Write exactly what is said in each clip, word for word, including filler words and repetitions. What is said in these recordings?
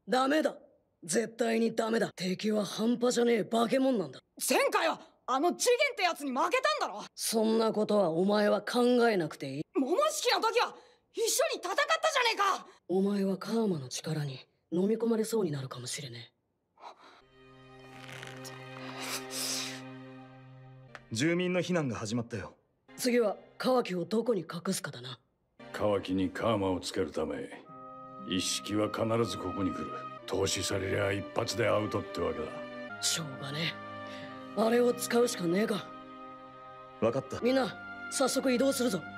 ダメだ。絶対にダメだ。敵は半端じゃねえ化け物なんだ。 前回はあの次元ってやつに負けたんだろ。 そんなことはお前は考えなくていい。 桃式の時は一緒に戦ったじゃねえか。 お前はカーマの力に飲み込まれそうになるかもしれねえ。 住民の避難が始まったよ。 次はカワキをどこに隠すかだな。 カワキにカーマをつけるため一式は必ずここに来る。投資されりゃ一発でアウトってわけだ。 しょうがねえ。あれを使うしかねえか。 分かった。 みんな早速移動するぞ。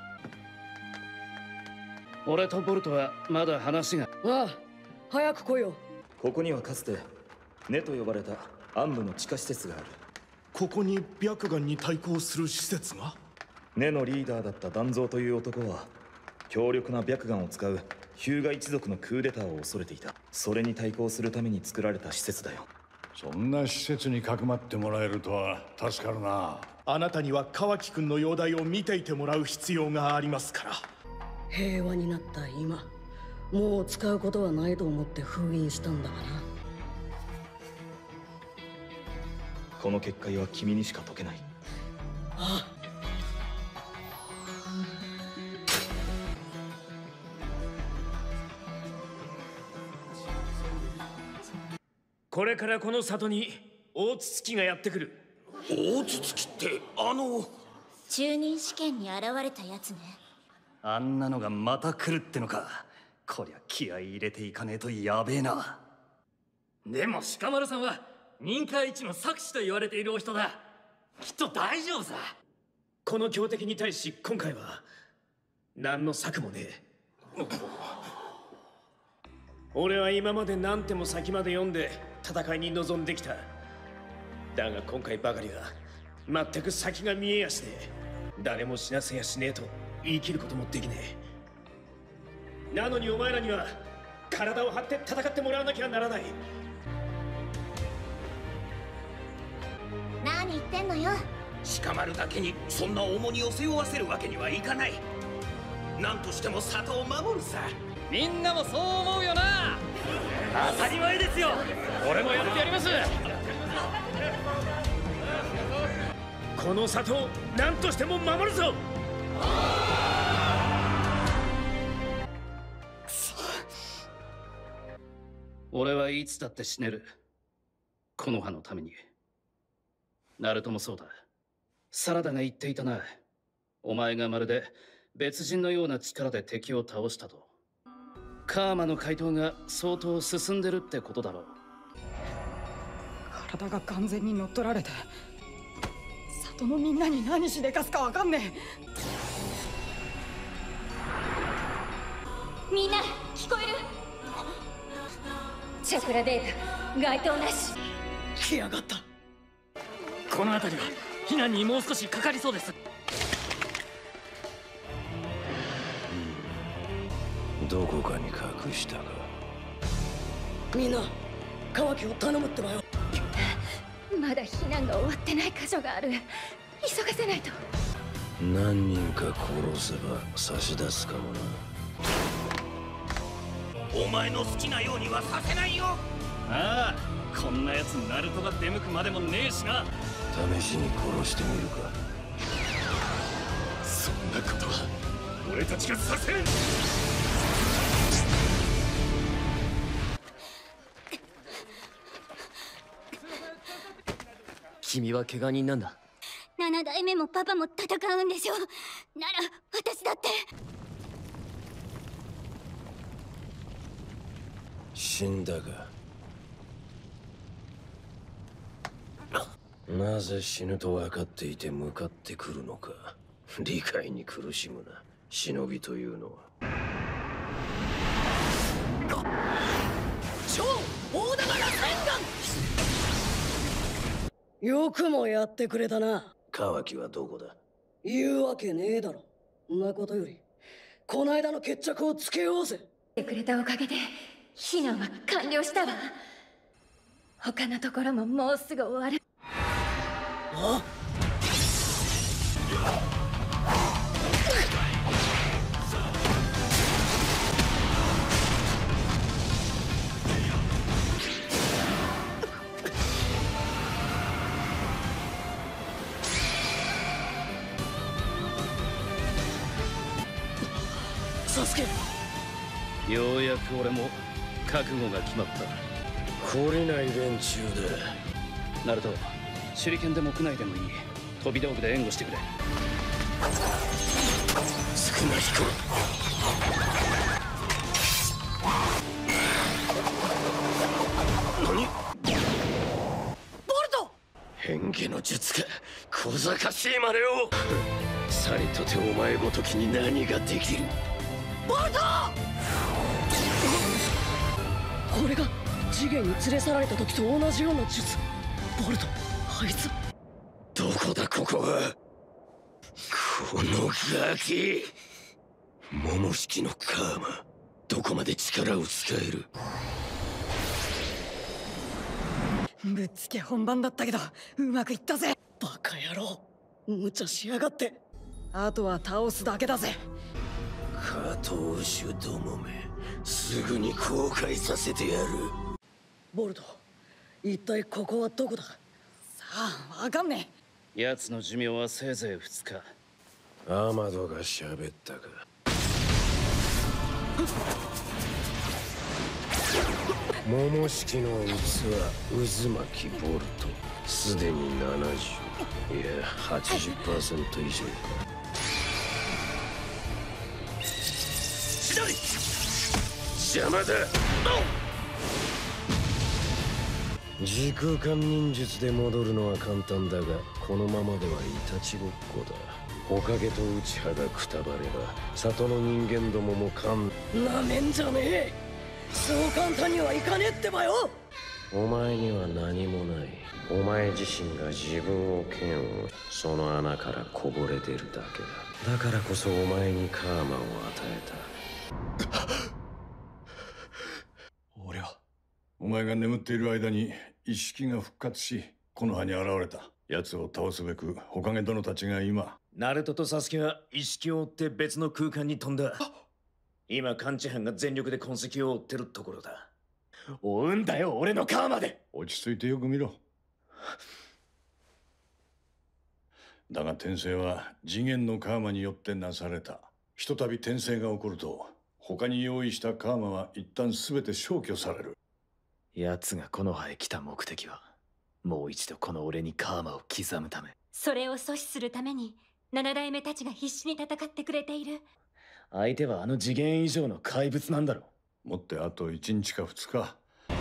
俺とボルトはまだ話が。 ああ、早く来いよ。 ここにはかつて根と呼ばれた暗部の地下施設がある。 ここに白眼に対抗する施設が？ 根のリーダーだった断蔵という男は強力な白眼を使うヒューガ一族のクーデターを恐れていた。それに対抗するために作られた施設だよ。 そんな施設にかくまってもらえるとは助かるな。 あなたにはカワキ君の容体を見ていてもらう必要がありますから。 平和になった今、もう使うことはないと思って封印したんだがな。 この結界は君にしか解けない。 ああ。 これからこの里に大筒木がやってくる。 大筒木ってあの中任試験に現れたやつね。 あんなのがまた来るってのか。こりゃ気合い入れていかねえとやべえな。 でも鹿丸さんは任界一の策士と言われているお人だ。きっと大丈夫さ。この強敵に対し今回は何の策もねえ。俺は今まで何手も先まで読んで戦いに臨んできた。だが今回ばかりは全く先が見えやしねえ。誰も死なせやしねえと言い切ることもできねえ。なのにお前らには体を張って戦ってもらわなきゃならない。 何言ってんのよ。 鹿丸だけにそんな重荷を背負わせるわけにはいかない。何としても里を守るさ。 みんなもそう思うよな。当たり前ですよ。俺もやってやります。この里を何としても守るぞ。 くそ。俺はいつだって死ねる。木の葉のために。ナルトもそうだ。サラダが言っていたな。お前がまるで別人のような力で敵を倒したと。カーマの回答が相当進んでるってことだろう。 体が完全に乗っ取られて里のみんなに何しでかすかわかんねえ。みんな聞こえる？チャクラデータ該当なし。 来やがった。 この辺りは避難にもう少しかかりそうです。 どこかに隠したか。 みんなカワキを頼むってばよ。 まだ避難が終わってない箇所がある。急がせないと。 何人か殺せば差し出すかもな。 お前の好きなようにはさせないよ。 ああ、こんなやつナルトが出向くまでもねえしな。 試しに殺してみるか。 そんなことは俺たちがさせん。 君は怪我人なんだ。 七代目もパパも戦うんでしょ。なら私だって。 死んだか。なぜ死ぬと分かっていて向かってくるのか。理解に苦しむな、忍びというのは。 超大玉螺旋丸。よくもやってくれたな。 カワキはどこだ？ 言うわけねえだろ。んなことよりこの間の決着をつけようぜ。 てくれたおかげで避難は完了したわ。他のところももうすぐ終わる。 あ？ ようやく俺も覚悟が決まった。 懲りない連中だ。 ナルト、手裏剣でも屋内でもいい。飛び道具で援護してくれ。 少な彦。何？ボルト！変化の術か。小賢しいまねを。さりとてお前ごときに何ができる？ボルト！ これが次元に連れ去られた時と同じような術。ボルト、あいつどこだここは。このガキ。桃式のカーマ、どこまで力を使える？ ぶっつけ本番だったけどうまくいったぜ。 バカ野郎、無茶しやがって。 あとは倒すだけだぜ。 加藤主どもめ、すぐに後悔させてやる。 ボルト、一体ここはどこだ？さあ、わかんねえ。奴の寿命はせいぜいふつか。 アマドが喋ったか。桃式の器、渦巻きボルト、すでにななじゅう、いやはちじゅっパーセント以上か。左！邪魔だ。時空間忍術で戻るのは簡単だが、このままではいたちごっこだ。おかげと内葉がくたばれば、里の人間どもも勘。 なめんじゃねえ。そう簡単にはいかねえってばよ。 お前には何もない。お前自身が自分を嫌悪、その穴からこぼれ出るだけだ。だからこそお前にカーマを与えた。 俺はお前が眠っている間に意識が復活し、この葉に現れた。奴を倒すべく火影殿たちが今。 ナルトとサスケは意識を追って別の空間に飛んだ。今感知班が全力で痕跡を追ってるところだ。追うんだよ、俺のカーマで。 落ち着いてよく見ろ。だが転生は次元のカーマによってなされた。ひとたび転生が起こると、他に用意したカーマは一旦全て消去される。 奴がこの葉へ来た目的は、もう一度この俺にカーマを刻むため。 それを阻止するために七代目たちが必死に戦ってくれている。 相手はあの次元以上の怪物なんだろう。もってあといちにちかふつか。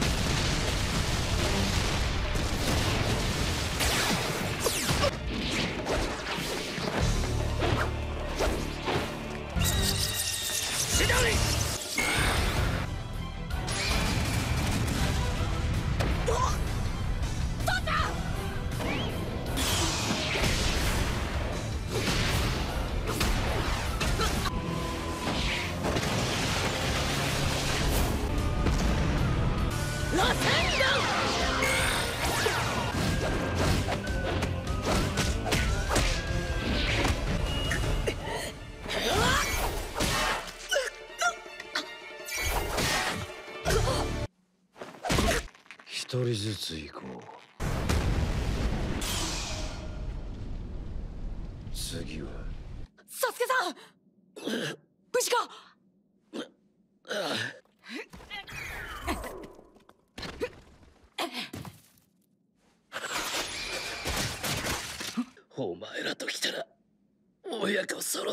一人ずつ行こう。次はサスケさん、無事か？ お前らと来たら親子揃って。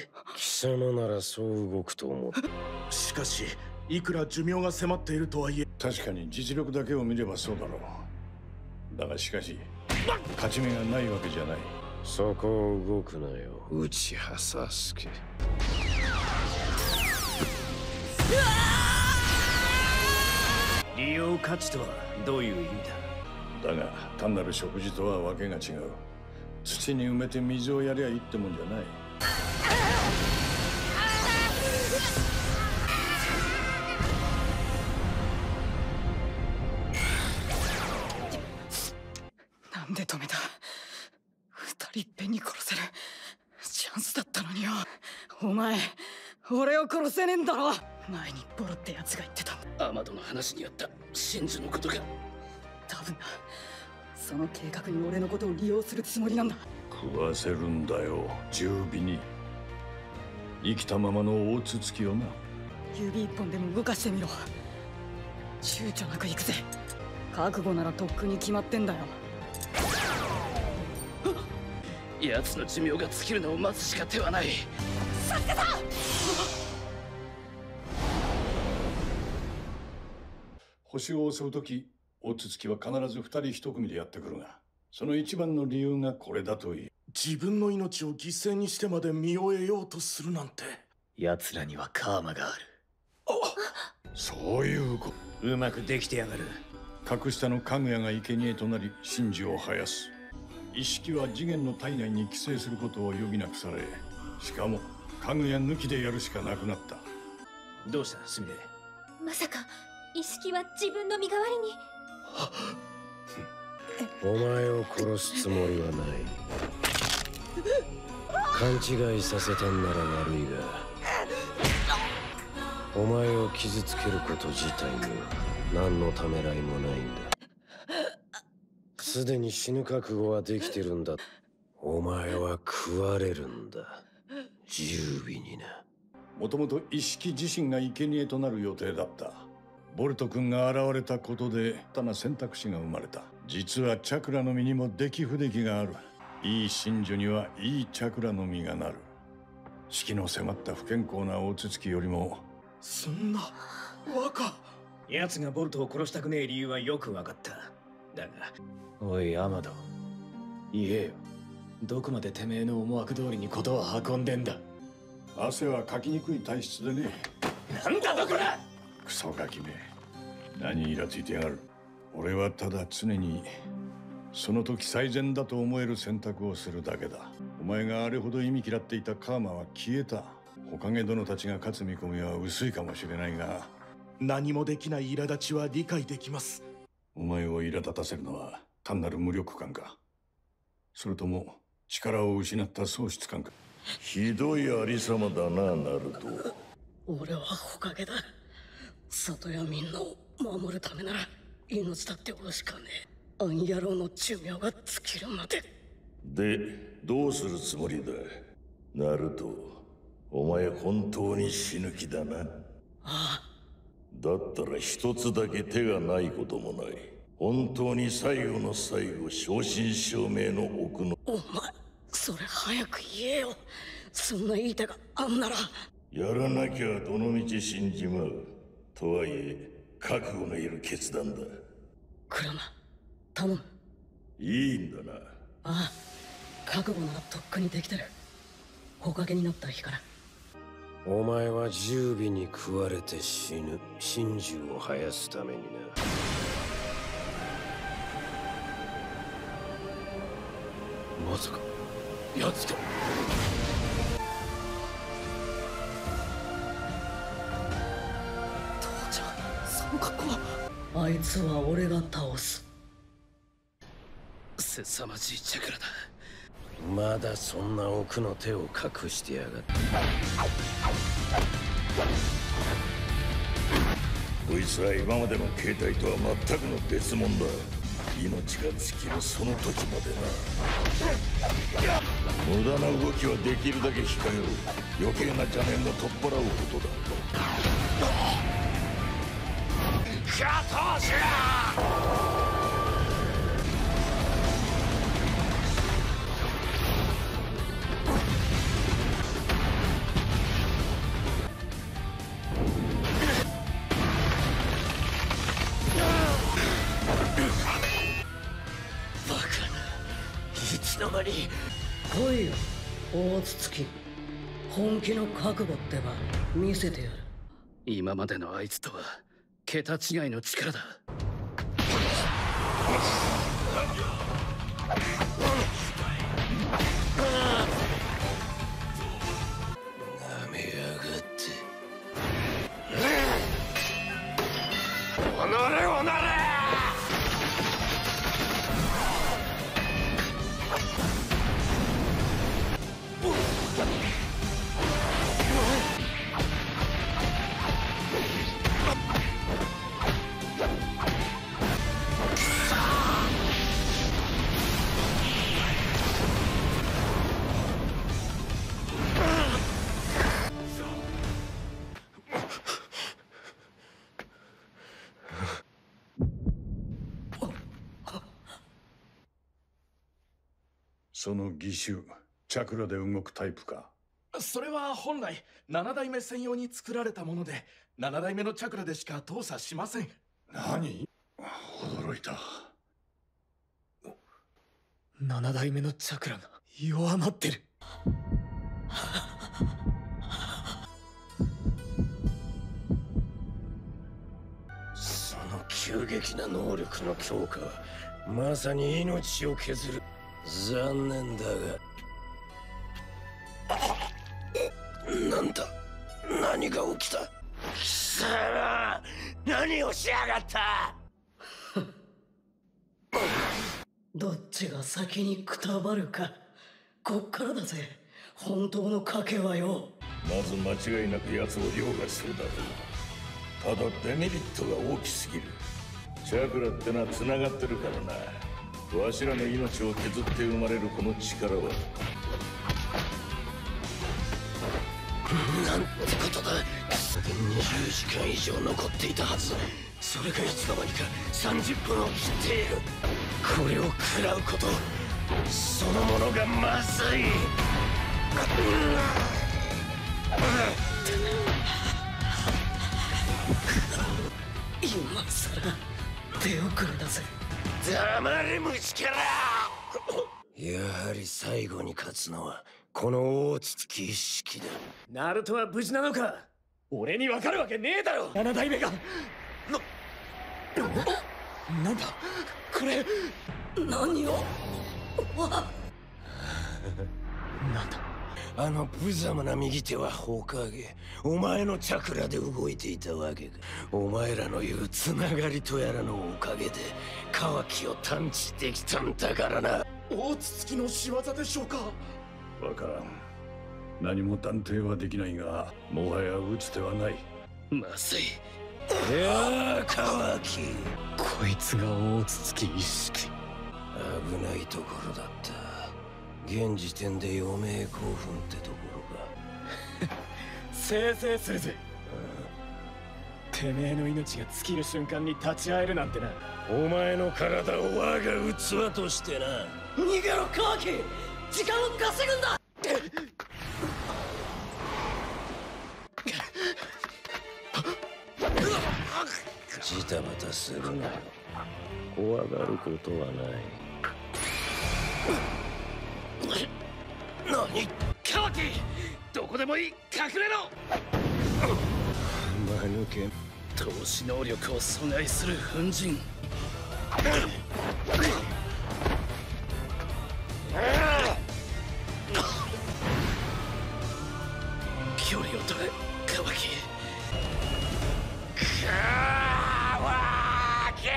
貴様ならそう動くと思う。 しかしいくら寿命が迫っているとはいえ、 確かに実力だけを見ればそうだろう。だがしかし勝ち目がないわけじゃない。 そこを動くなよ、内葉サスケ。 利用価値とはどういう意味だ？ だが単なる食事とはわけが違う。土に埋めて水をやりゃいいってもんじゃない。 なんで止めた？二人いっぺんに殺せるチャンスだったのによ。お前俺を殺せねえんだろ。前にボロってやつが言ってた。 アマドの話にあった真珠のことが。 多分な、その計画に俺のことを利用するつもりなんだ。 食わせるんだよ、十尾に。生きたままの大筒木をな。 指一本でも動かしてみろ。躊躇なく行くぜ。覚悟ならとっくに決まってんだよ。 奴の寿命が尽きるのを待つしか手はない。 サスケさん！ 星を襲う時、大筒は必ず二人一組でやってくるが、その一番の理由がこれだといい。 自分の命を犠牲にしてまで身を得ようとするなんて。 奴らにはカーマがある。 そういうこと。 うまくできてやがる。 格下のかぐやが生贄となり神樹を生やす。意識は次元の体内に寄生することを余儀なくされ、しかもかぐや抜きでやるしかなくなった。 どうしたすみれ。 まさか意識は自分の身代わりに。 お前を殺すつもりはない。勘違いさせたんなら悪いが、お前を傷つけること自体に何のためらいもないんだ。すでに死ぬ覚悟はできてるんだ。お前は食われるんだ。十尾にな。 もともと意識自身が生贄となる予定だった。ボルト君が現れたことで新たな選択肢が生まれた。実はチャクラの実にも出来不出来がある。いい真珠にはいいチャクラの実がなる。死期の迫った不健康な大筒よりも。 そんな若。 奴がボルトを殺したくねえ理由はよく分かった。だがおいアマド、言えよ。どこまでてめえの思惑通りにことを運んでんだ。 汗はかきにくい体質でね。 なんだとこら！ クソガキめ、何イラついてやがる。俺はただ常にその時最善だと思える選択をするだけだ。お前があれほど忌み嫌っていたカーマは消えた。火影殿たちが勝つ見込みは薄いかもしれないが、 何もできない苛立ちは理解できます。 お前を苛立たせるのは単なる無力感か、それとも力を失った喪失感か。 ひどいありさまだな、ナルト。 俺は火影だ。里やみんなを守るためなら命だって惜しかねえ。あん野郎の寿命が尽きるまで。 で、どうするつもりだ、ナルト。お前本当に死ぬ気だな。 ああ。 だったら一つだけ手がないこともない。本当に最後の最後、正真正銘の奥の。 お前、それ早く言えよ。そんないい手があんなら。 やらなきゃどの道死んじまう。とはいえ、覚悟のいる決断だ。 クラマ、頼む。 いいんだな。 ああ、覚悟ならとっくにできてる。火影になった日から。 お前は十尾に食われて死ぬ。真珠を生やすためにな。まさか奴か。 父ちゃん、その格好は。あいつは俺が倒す。 凄まじいチャクラだ。 まだそんな奥の手を隠してやがった。 こいつは今までの形態とは全くの別物だ。命が尽きるその時までな。無駄な動きはできるだけ控えろ。余計な邪念も取っ払うことだ。 加藤氏！ 来いよ、大筒。本気の覚悟ってば見せてやる。 今までのあいつとは桁違いの力だ。 なめやがって。 おのれおのれ！ その義手チャクラで動くタイプか？ それは本来七代目専用に作られたもので、七代目のチャクラでしか動作しません。 何？驚いた。 七代目のチャクラが弱まってる。 その急激な能力の強化はまさに命を削る。残念だが。なんだ？何が起きた？貴様、何をしやがった？ どっちが先にくたばるか。こっからだぜ、本当の賭けはよ。 まず間違いなく奴を凌駕するだろう。ただデメリットが大きすぎる。チャクラってのは繋がってるからな。わしらの命を削って生まれるこの力は。 なんてことだ。にじゅうじかん以上残っていたはず。それがいつの間にかさんじゅっぷんを切っている。これを食らうこと、そのものがまずい。 今さら手遅れだぜ。 黙れ虫けら。やはり最後に勝つのはこの大筒木一式だ。 ナルトは無事なのか？俺に分かるわけねえだろ。七代目がな、なんだこれ。 何を。 なんだあの無様な右手は火影。お前のチャクラで動いていたわけか。お前らの言うつながりとやらのおかげでカワキを探知できたんだからな。 大筒木の仕業でしょうか？ わからん。何も断定はできないが、もはや打つ手はない。 まずい。 いやー、カワキ。 こいつが大筒木一式。 危ないところだった。現時点で余命興奮ってところか。 せいせいするぜ。てめえの命が尽きる瞬間に立ち会えるなんてな。 お前の体を我が器としてな。 逃げろカワキ、時間を稼ぐんだ。 ジタバタするなよ。怖がることはない。何？ カワキ、どこでもいい、隠れろ。 間抜け。 投資能力を阻害する粉塵。距離を取れ、カワキ。カワキ。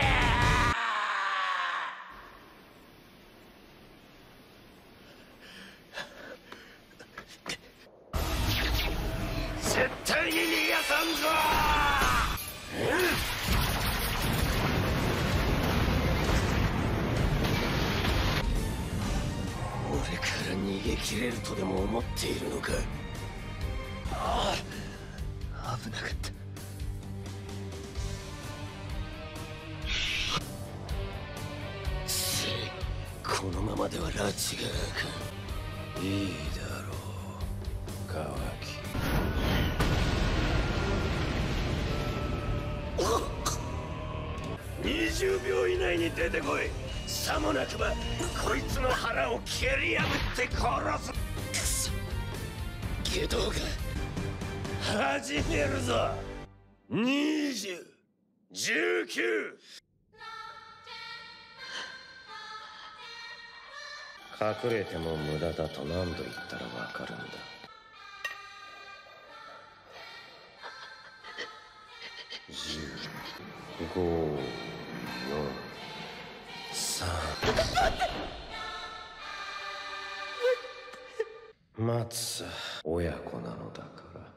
絶対に逃がさんぞ。俺から逃げ切れるとでも思っているのか？ ああ、危なかった。 このままでは拉致が開かん。いいだろう、カワキ。にじゅうびょう以内に出てこい。さもなくばこいつの腹を蹴り破って殺す。くそ、下道が始めるぞ。にじゅう、じゅうきゅう。隠れても無駄だと何度言ったらわかるんだ。じゅう、ご、よん、さん。待つさ、親子なのだから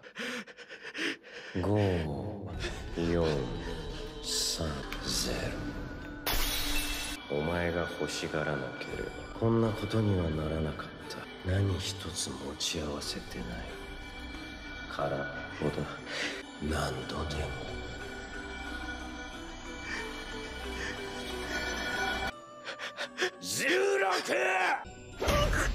。ご、よん、さん、ゼロ。お前が欲しがらなければこんなことにはならなかった。何一つ持ち合わせてない。空っぽだ、何度でも。じゅうろく！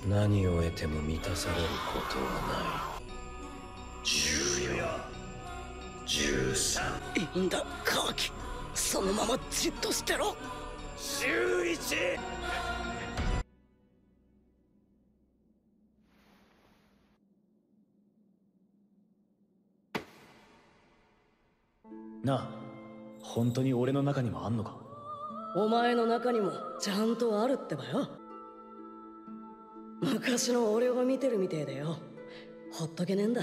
何を得ても満たされることはない。じゅうよん、じゅうさん。 いいんだカワキ、そのままじっとしてろ。 じゅういち。 なあ、本当に俺の中にもあんのか？ お前の中にもちゃんとあるってばよ。昔の俺を見てるみてえでよ、ほっとけねえんだ。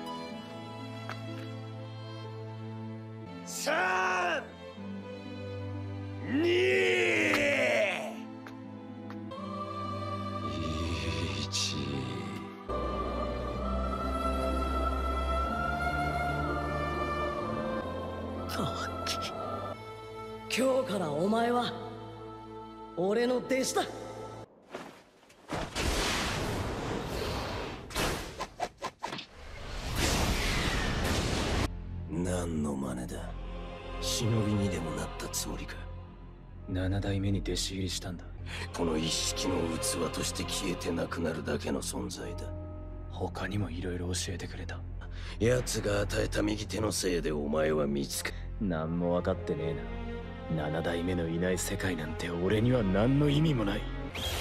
さん、に、 いち。 カワキ、今日からお前は俺の弟子だ。 何の真似だ。忍びにでもなったつもりか。 七代目に弟子入りしたんだ。 この一式の器として消えてなくなるだけの存在だ。 他にもいろいろ教えてくれた。 奴が与えた右手のせいでお前は見つか。 何も分かってねえな。七代目のいない世界なんて俺には何の意味もない。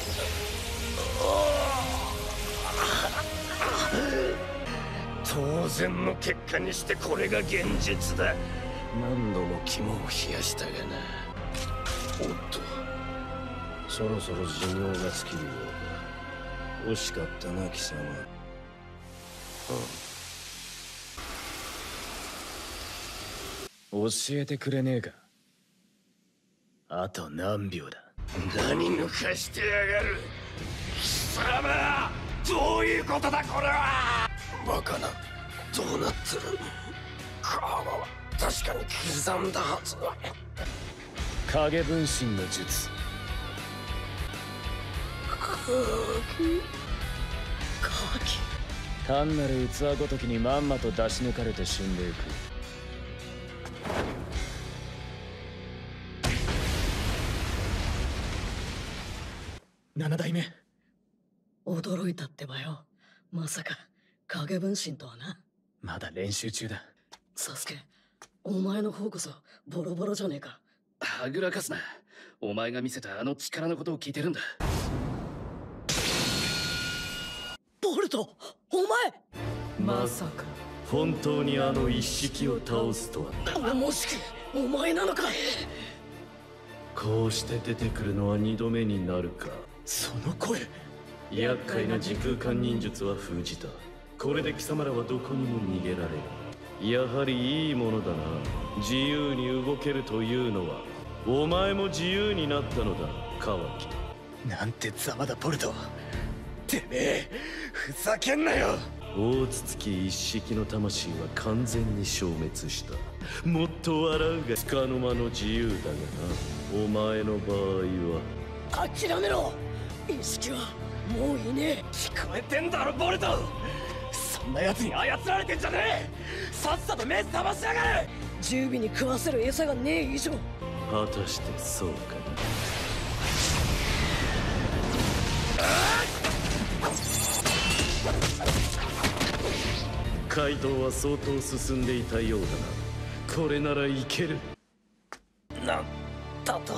当然の結果にしてこれが現実だ。何度も肝を冷やしたがな。おっと、そろそろ寿命が尽きるようだ。惜しかったな貴様。 教えてくれねえか。あと何秒だ。 何抜かしてやがる貴様。どういうことだこれは。バカな、どうなってる。カーマは確かに刻んだはずだ。 影分身の術。 カワキ、カワキ。 単なる器ごときにまんまと出し抜かれて死んでいく。七代目。 驚いたってばよ。まさか影分身とはな。 まだ練習中だ。 サスケ、お前の方こそボロボロじゃねえか。 はぐらかすな。お前が見せたあの力のことを聞いてるんだ。 ボルト、お前。 まさか本当にあの一式を倒すとは。 もしお前なのか。 こうして出てくるのは二度目になるか。 その声。 厄介な時空間忍術は封じた。これで貴様らはどこにも逃げられる。やはりいいものだな。自由に動けるというのは。お前も自由になったのだ、カワキ。 なんてざまだボルト。てめえふざけんなよ。 大筒木一式の魂は完全に消滅した。もっと笑うがつかの間の自由だがな。お前の場合は諦めろ。意識はもういねえ。 聞こえてんだろボルト。そんな奴に操られてんじゃねえ。さっさと目覚ましやがれ。 十尾に食わせる餌がねえ以上。 果たしてそうかな。街道は相当進んでいたようだな。これならいける。 なんだと。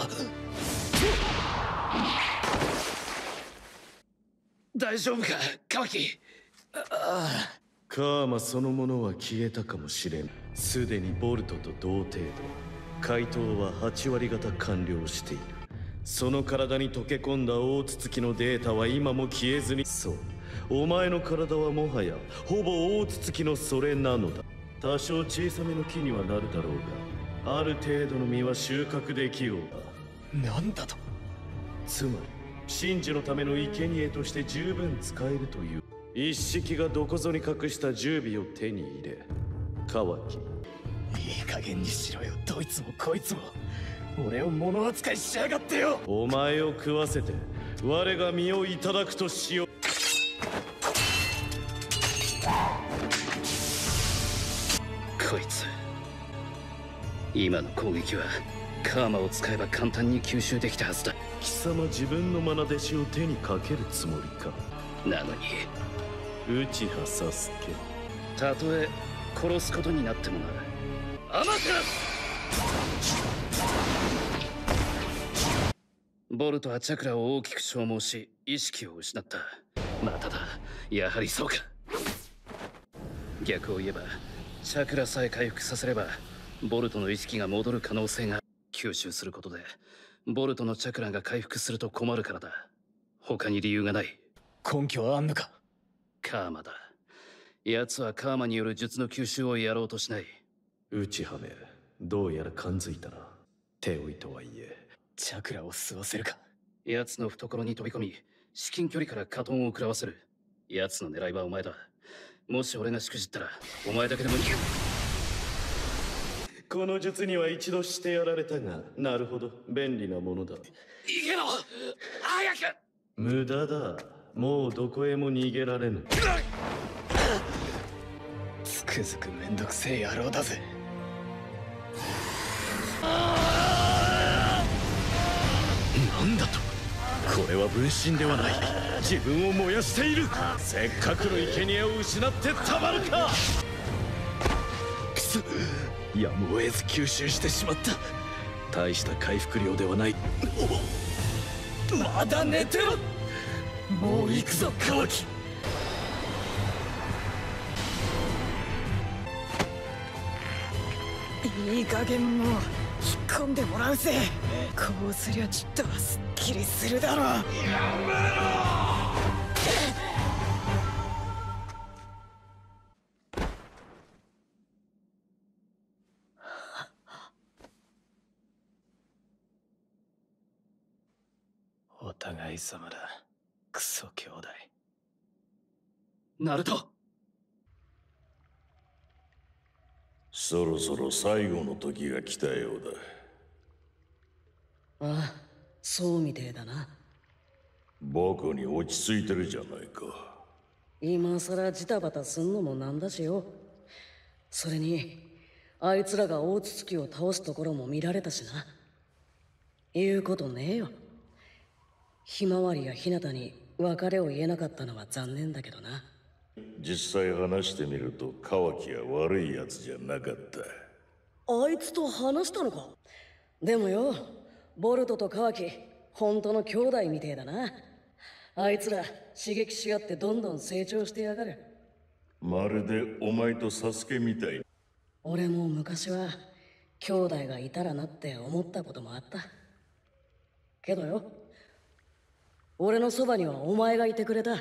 大丈夫かカワキ。 ああ、カーマそのものは消えたかもしれん。すでにボルトと同程度。怪盗ははち割方完了している。その体に溶け込んだ大筒木のデータは今も消えずに。そう、お前の体はもはやほぼ大筒木のそれなのだ。多少小さめの木にはなるだろうが、ある程度の実は収穫できようだ。なんだと。 つまり神樹のための生贄として十分使えるという。一式がどこぞに隠した十尾を手に入れ、カワキ。 いい加減にしろよ、どいつもこいつも。俺を物扱いしやがってよ。 お前を食わせて我が身をいただくとしよう。 こいつ、今の攻撃はカーマを使えば簡単に吸収できたはずだ。 貴様自分の愛弟子を手にかけるつもりか。 なのに内葉サスケ、 たとえ殺すことになってもな。アマテラス！ボルトはチャクラを大きく消耗し意識を失った。まただ、やはりそうか。逆を言えばチャクラさえ回復させればボルトの意識が戻る可能性が。吸収することでボルトのチャクラが回復すると困るからだ。他に理由がない。 根拠はあんのか？ カーマだ。奴はカーマによる術の吸収をやろうとしない。 内葉め、どうやら感づいたな。手負いとはいえチャクラを吸わせるか。 奴の懐に飛び込み至近距離からカトンを食らわせる。奴の狙いはお前だ。もし俺がしくじったらお前だけでも逃げる。 この術には一度してやられたが、なるほど便利なものだ。 逃げろ早く。 無駄だ。もうどこへも逃げられぬ。 つくづくめんどくせえ野郎だぜ。 なんだと。これは分身ではない。自分を燃やしている。せっかくの生贄を失ってたまるか。くそ、やむを得ず吸収してしまった。大した回復量ではない。 まだ寝てろ。もう行くぞカワキ。いい加減もう引っ込んでもらうぜ。こうすりゃちっとはすっきりするだろう。やめろ。お互い様だ、クソ兄弟。 ナルト、 そろそろ最後の時が来たようだ。ああ、そうみてえだな。 バカに落ち着いてるじゃないか。 今さらジタバタすんのもなんだしよ。それにあいつらが大筒月を倒すところも見られたしな。言うことねえよ。ひまわりやひなたに別れを言えなかったのは残念だけどな。 実際話してみるとカワキは悪いやつじゃなかった。 あいつと話したのか。でもよ、ボルトとカワキ本当の兄弟みてえだな。あいつら刺激し合ってどんどん成長してやがる。 まるでお前とサスケみたい。 俺も昔は兄弟がいたらなって思ったこともあった。けどよ、俺のそばにはお前がいてくれた。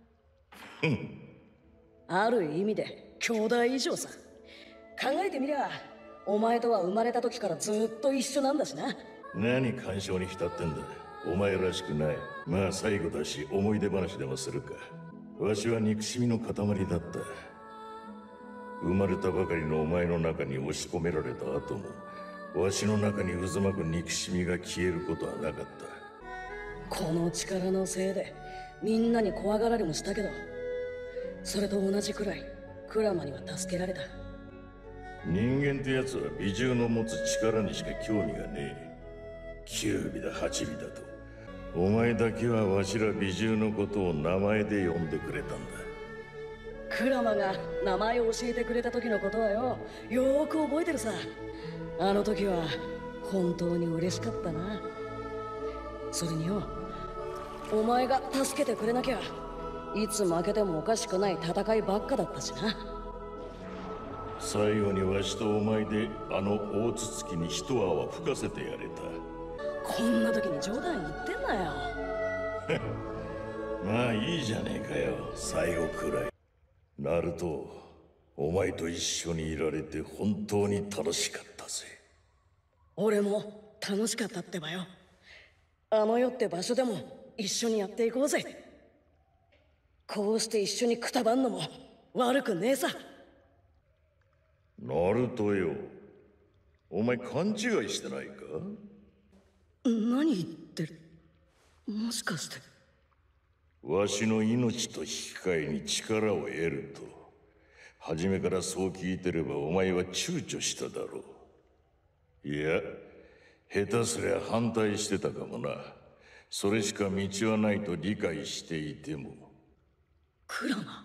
ある意味で兄弟以上さ。考えてみりゃお前とは生まれた時からずっと一緒なんだしな。 何感傷に浸ってんだ。お前らしくない。まあ最後だし思い出話でもするか。わしは憎しみの塊だった。生まれたばかりのお前の中に押し込められた後もわしの中に渦巻く憎しみが消えることはなかった。 この力のせいでみんなに怖がられもしたけど、それと同じくらいクラマには助けられた。 人間ってやつは美獣の持つ力にしか興味がねえ。九尾だ八尾だとお前だけはわしら美獣のことを名前で呼んでくれたんだ。 クラマが名前を教えてくれた時のことはよ、よーく覚えてるさ。あの時は本当に嬉しかったな。それによ、お前が助けてくれなきゃいつ負けてもおかしくない戦いばっかだったしな。 最後にわしとお前であの大筒月に一泡吹かせてやれた。 こんな時に冗談言ってんなよ。 まあいいじゃねえかよ、最後くらい。ナルト、お前と一緒にいられて本当に楽しかったぜ。 俺も楽しかったってばよ。あの世って場所でも一緒にやっていこうぜ。こうして一緒にくたばんのも悪くねえさ。 ナルトよ、お前勘違いしてないか？ 何言ってる。もしかしてわしの命と引き換えに力を得ると初めからそう聞いてればお前は躊躇しただろう。いや、下手すりゃ反対してたかもな。それしか道はないと理解していても。 クラマ。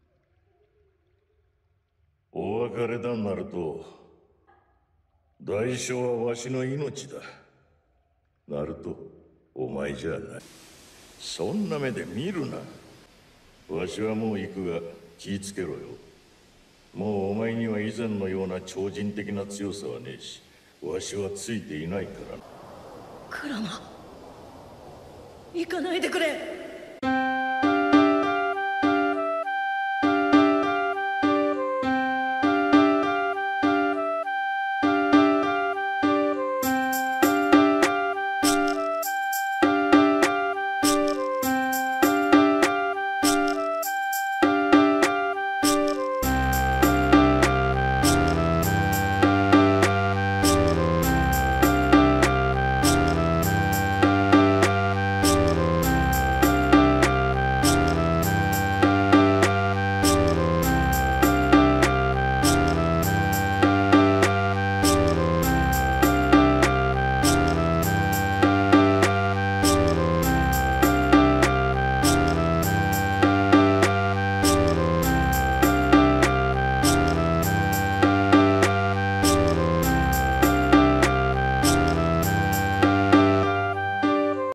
お別れだ、ナルト。代償はわしの命だ。ナルト、お前じゃない。そんな目で見るな。わしはもう行くが気ぃつけろよ。もうお前には以前のような超人的な強さはねえし、わしはついていないからな。 クラマ、行かないでくれ。